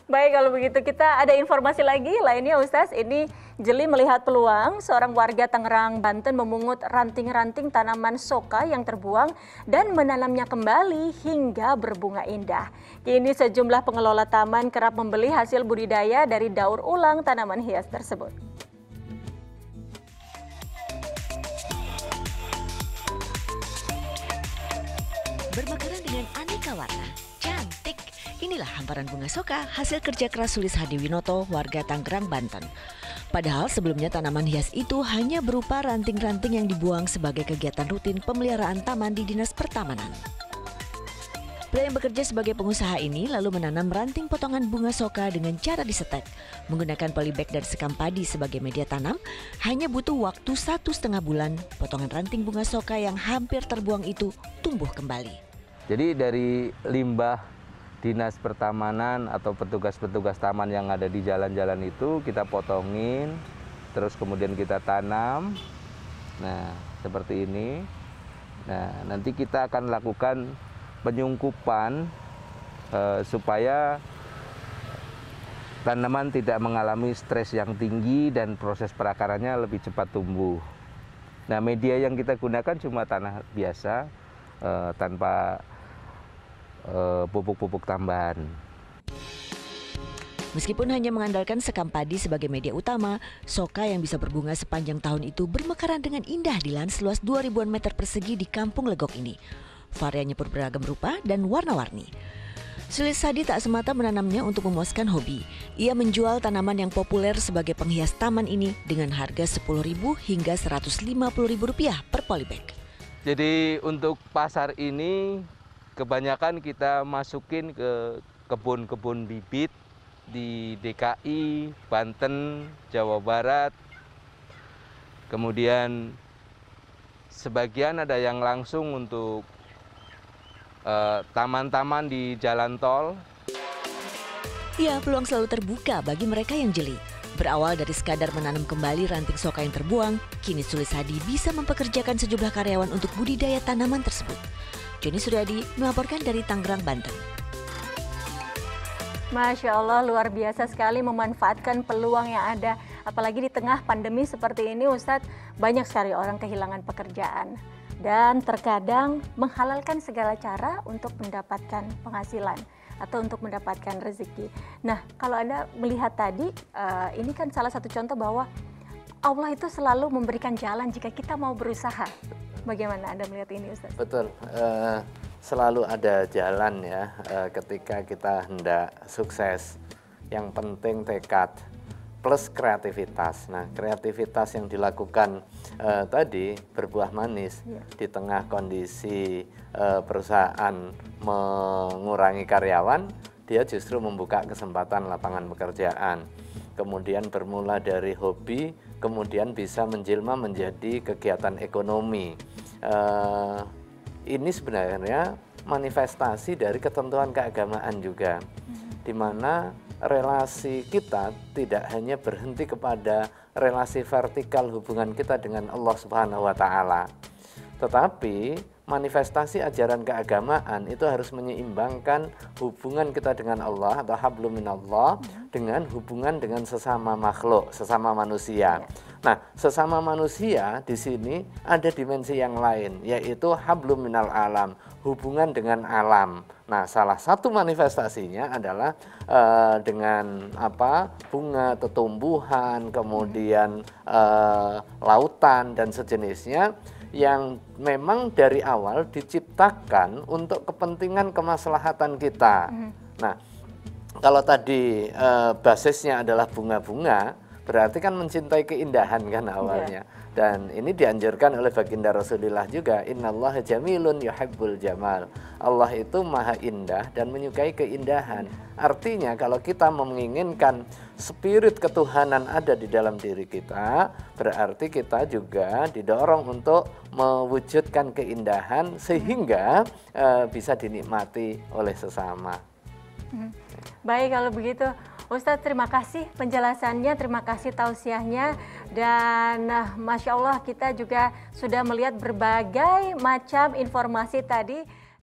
Baik, kalau begitu kita ada informasi lagi lainnya Ustaz. Ini jeli melihat peluang seorang warga Tangerang, Banten memungut ranting-ranting tanaman soka yang terbuang dan menanamnya kembali hingga berbunga indah. Kini sejumlah pengelola taman kerap membeli hasil budidaya dari daur ulang tanaman hias tersebut. Bermekaran dengan aneka warna, cantik. Inilah hamparan bunga soka hasil kerja keras Sulis Hadiwinoto, warga Tangerang, Banten. Padahal sebelumnya tanaman hias itu hanya berupa ranting-ranting yang dibuang sebagai kegiatan rutin pemeliharaan taman di Dinas Pertamanan. Pria yang bekerja sebagai pengusaha ini lalu menanam ranting potongan bunga soka dengan cara disetek. Menggunakan polybag dan sekam padi sebagai media tanam, hanya butuh waktu 1,5 bulan, potongan ranting bunga soka yang hampir terbuang itu tumbuh kembali. Jadi dari limbah Dinas Pertamanan atau petugas-petugas taman yang ada di jalan-jalan itu kita potongin, terus kemudian kita tanam. Nah, seperti ini. Nah, nanti kita akan lakukan penyungkupan supaya tanaman tidak mengalami stres yang tinggi dan proses perakarannya lebih cepat tumbuh. Nah, media yang kita gunakan cuma tanah biasa tanpa pupuk-pupuk tambahan. Meskipun hanya mengandalkan sekam padi sebagai media utama, soka yang bisa berbunga sepanjang tahun itu bermekaran dengan indah di lahan seluas 2.000-an meter persegi di Kampung Legok ini. Variannya pun beragam rupa dan warna-warni. Sulis Hadi tak semata menanamnya untuk memuaskan hobi. Ia menjual tanaman yang populer sebagai penghias taman ini dengan harga Rp10.000 hingga Rp150.000 per polybag. Jadi untuk pasar ini kebanyakan kita masukin ke kebun-kebun bibit di DKI, Banten, Jawa Barat. Kemudian sebagian ada yang langsung untuk taman-taman di jalan tol. Ya, peluang selalu terbuka bagi mereka yang jeli. Berawal dari sekadar menanam kembali ranting soka yang terbuang, kini Sulis Hadi bisa mempekerjakan sejumlah karyawan untuk budidaya tanaman tersebut. Joni Suryadi melaporkan dari Tangerang, Banten. Masya Allah, luar biasa sekali memanfaatkan peluang yang ada. Apalagi di tengah pandemi seperti ini Ustadz, banyak sekali orang kehilangan pekerjaan. Dan terkadang menghalalkan segala cara untuk mendapatkan penghasilan atau untuk mendapatkan rezeki. Nah, kalau Anda melihat tadi, ini kan salah satu contoh bahwa Allah itu selalu memberikan jalan jika kita mau berusaha. Bagaimana Anda melihat ini, Ustaz? Betul, selalu ada jalan ya ketika kita hendak sukses. Yang penting tekad plus kreativitas. Nah, kreativitas yang dilakukan tadi berbuah manis di tengah kondisi perusahaan mengurangi karyawan, dia justru membuka kesempatan lapangan pekerjaan. Kemudian bermula dari hobi, kemudian bisa menjelma menjadi kegiatan ekonomi. Ini sebenarnya manifestasi dari ketentuan keagamaan juga, di mana relasi kita tidak hanya berhenti kepada relasi vertikal hubungan kita dengan Allah Subhanahu wa Ta'ala, tetapi manifestasi ajaran keagamaan itu harus menyeimbangkan hubungan kita dengan Allah atau hablum minallah dengan hubungan dengan sesama makhluk, sesama manusia. Nah, sesama manusia di sini ada dimensi yang lain, yaitu hablum minal alam, hubungan dengan alam. Nah, salah satu manifestasinya adalah dengan bunga, tumbuhan, kemudian lautan dan sejenisnya, yang memang dari awal diciptakan untuk kepentingan kemaslahatan kita. Nah, kalau tadi basisnya adalah bunga-bunga, berarti kan mencintai keindahan kan awalnya. Dan ini dianjurkan oleh baginda Rasulullah juga, innallaha jamilun yuhibbul jamal. Allah itu maha indah dan menyukai keindahan. Artinya kalau kita menginginkan spirit ketuhanan ada di dalam diri kita, berarti kita juga didorong untuk mewujudkan keindahan sehingga bisa dinikmati oleh sesama. Baik, kalau begitu Ustadz, terima kasih penjelasannya, terima kasih tausiahnya, dan Masya Allah kita juga sudah melihat berbagai macam informasi tadi.